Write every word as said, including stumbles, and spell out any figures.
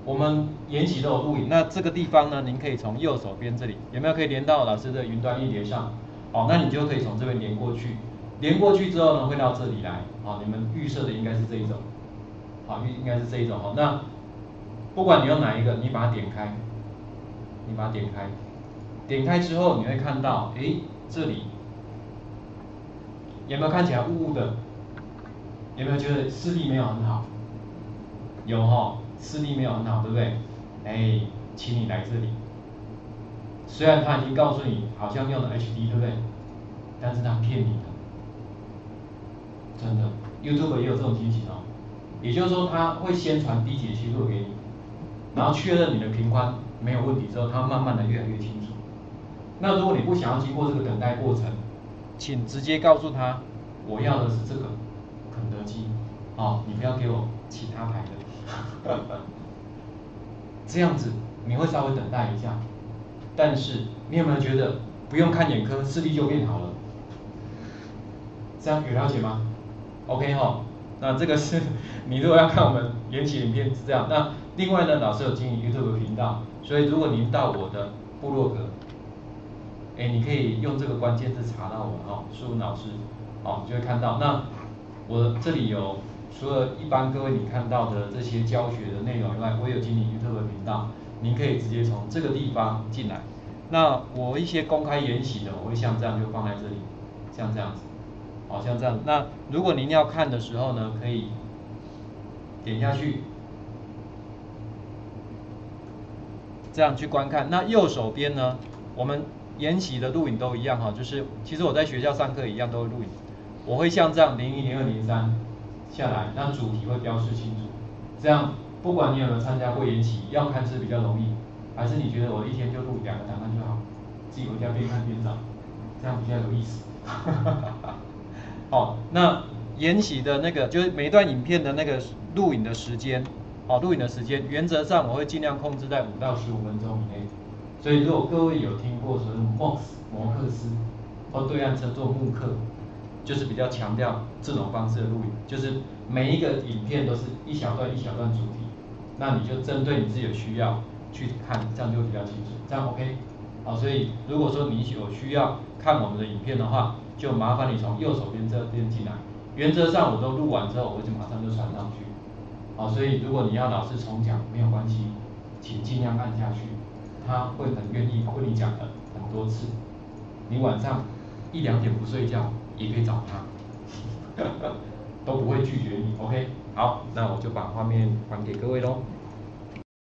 我们研习都有录影，那这个地方呢，您可以从右手边这里有没有可以连到老师的云端硬碟上？好，那你就可以从这边连过去，连过去之后呢，会到这里来。好，你们预设的应该是这一种，好，应该是这一种。好，那不管你用哪一个，你把它点开，你把它点开，点开之后你会看到，诶，这里有没有看起来雾雾的？有没有觉得视力没有很好？有哈，视力没有很好，对不对？哎，请你来这里。虽然他已经告诉你好像用了 H D， 对不对？但是他骗你的，真的 ，YouTube 也有这种情形哦。也就是说，他会先传低解析度给你，然后确认你的频宽没有问题之后，他慢慢的越来越清楚。那如果你不想要经过这个等待过程，请直接告诉他，我要的是这个肯德基，哦，你不要给我其他牌的。这样子你会稍微等待一下，但是你有没有觉得不用看眼科，视力就变好了？这样有了解吗 ？OK 哈，那这个是你如果要看我们研习影片是这样。那另外呢，老师有经营 YouTube 频道，所以如果您到我的部落格，哎，你可以用这个关键字查到我哦，苏文老师，哦，就会看到。那我这里有除了一般各位你看到的这些教学的内容以外，我有经营 YouTube 频道，您可以直接从这个地方进来。那我一些公开研习的，我会像这样就放在这里，像这样子，好像这样。那如果您要看的时候呢，可以点下去，这样去观看。那右手边呢，我们研习的录影都一样哈，就是其实我在学校上课一样都会录影。我会像这样零一、零二、零三下来，那主题会标示清楚。这样不管你有没有参加过研习，要看是比较容易，还是你觉得我一天就录两个档案就好，自己回家边看边找，这样比较有意思。好，那研习的那个就是每一段影片的那个录影的时间，好，录影的时间原则上我会尽量控制在五到十五分钟以内。所以如果各位有听过所谓的 M O X 摩克斯，或对岸称作慕课，就是比较强调这种方式的录影，就是每一个影片都是一小段一小段主题，那你就针对你自己的需要去看，这样就比较清楚，这样 OK。好，所以如果说你有需要看我们的影片的话，就麻烦你从右手边这边进来。原则上我都录完之后，我就马上就传上去。好，所以如果你要老师重讲没有关系，请尽量按下去，他会很愿意跟你讲的很多次。你晚上一两点不睡觉也可以找他，都不会拒绝你。OK， 好，那我就把画面还给各位喽。